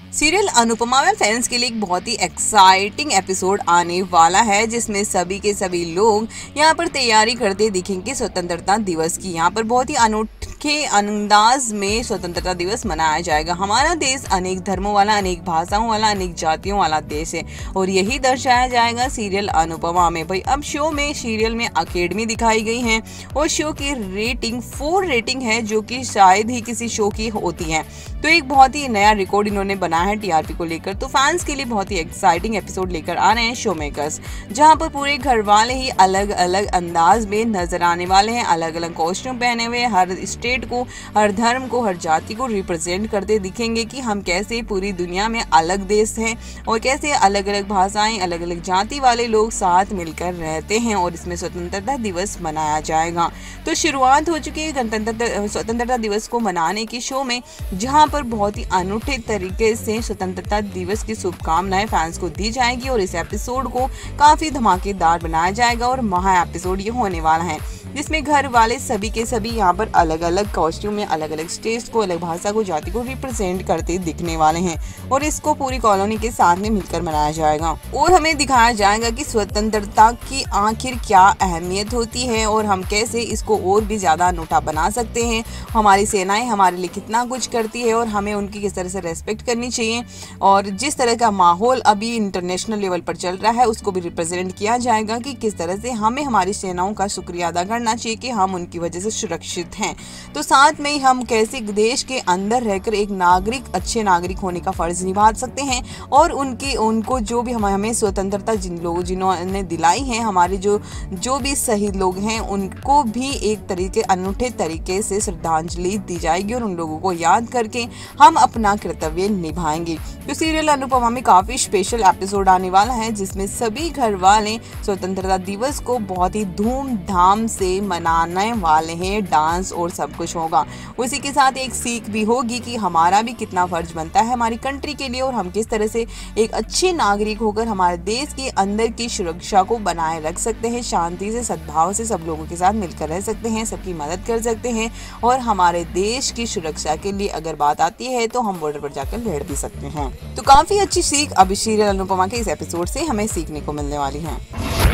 Serial Anupama में fans के लिए एक बहुत ही एक्साइटिंग एपिसोड आने वाला है, जिसमें सभी के सभी लोग यहाँ पर तैयारी करते दिखेंगे स्वतंत्रता दिवस की। यहाँ पर बहुत ही अनोखे अंदाज में स्वतंत्रता दिवस मनाया जाएगा। हमारा देश अनेक धर्मों वाला, अनेक भाषाओं वाला, अनेक जातियों वाला देश है और यही दर्शाया जाएगा सीरियल अनुपमा में। भाई अब शो में सीरियल में अकेडमी दिखाई गई है और शो की रेटिंग 4 रेटिंग है, जो कि शायद ही किसी शो की होती है। तो एक बहुत ही नया रिकॉर्ड इन्होंने बनाया है टीआरपी को लेकर। तो फैंस के लिए बहुत ही एक्साइटिंग एपिसोड लेकर आ रहे हैं शो मेकर्स, जहां पर पूरे घर वाले ही अलग अलग अंदाज में नजर आने वाले हैं। अलग अलग कॉस्ट्यूम पहने हुए हर स्टेट को, हर धर्म को, हर जाति को रिप्रेजेंट करते दिखेंगे कि हम कैसे पूरी दुनिया में अलग देश हैं और कैसे अलग अलग भाषाएं, अलग अलग जाति वाले लोग साथ मिलकर रहते हैं और इसमें स्वतंत्रता दिवस मनाया जाएगा। तो शुरुआत हो चुकी है स्वतंत्रता दिवस को मनाने की शो में, जहां पर बहुत ही अनूठे तरीके से स्वतंत्रता दिवस की शुभकामनाएं फैंस को दी जाएगी और इस एपिसोड को काफी धमाकेदार बनाया जाएगा और महा एपिसोड ये होने वाला है, जिसमें घर वाले सभी के सभी यहाँ पर अलग अलग कॉस्ट्यूम में अलग अलग स्टेट्स को, अलग भाषा को, जाति को रिप्रेजेंट करते दिखने वाले हैं और इसको पूरी कॉलोनी के साथ में मिलकर मनाया जाएगा और हमें दिखाया जाएगा कि स्वतंत्रता की आखिर क्या अहमियत होती है और हम कैसे इसको और भी ज्यादा अनूठा बना सकते हैं। हमारी सेनाएं हमारे लिए कितना कुछ करती है और हमें उनकी किस तरह से रेस्पेक्ट करनी चाहिए और जिस तरह का माहौल अभी इंटरनेशनल लेवल पर चल रहा है उसको भी रिप्रेजेंट किया जाएगा कि किस तरह से हमें हमारी सेनाओं का शुक्रिया अदा करना चाहिए कि हम उनकी वजह से सुरक्षित हैं। तो साथ में ही हम कैसे देश के अंदर रहकर एक नागरिक, अच्छे नागरिक होने का फर्ज निभा सकते हैं और उनको जो भी हमें स्वतंत्रता जिन्होंने दिलाई है, हमारे जो भी शहीद लोग हैं उनको भी एक तरीके अनूठे तरीके से श्रद्धांजलि दी जाएगी और उन लोगों को याद करके हम अपना कर्तव्य निभाएंगे। तो सीरियल अनुपमा में काफी स्पेशल एपिसोड आने वाला है, जिसमें सभी घर वाले स्वतंत्रता दिवस को बहुत ही धूमधाम से मनाने वाले हैं। डांस और सब कुछ होगा। उसी के साथ एक सीख भी होगी कि हमारा भी कितना फर्ज बनता है हमारी कंट्री के लिए और हम किस तरह से एक अच्छे नागरिक होकर हमारे देश के अंदर की सुरक्षा को बनाए रख सकते हैं, शांति से, सद्भाव से सब लोगों के साथ मिलकर रह सकते हैं, सबकी मदद कर सकते हैं और हमारे देश की सुरक्षा के लिए अगर बात आती है तो हम बॉर्डर पर जाकर लड़ भी सकते हैं। तो काफी अच्छी सीख अब सीरियल अनुपमा के इस एपिसोड से हमें सीखने को मिलने वाली है।